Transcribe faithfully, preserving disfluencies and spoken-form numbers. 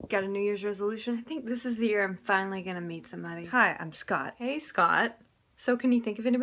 Got a New Year's resolution? I think this is the year I'm finally gonna meet somebody. Hi, I'm Scott. Hey, Scott. So can you think of anybody?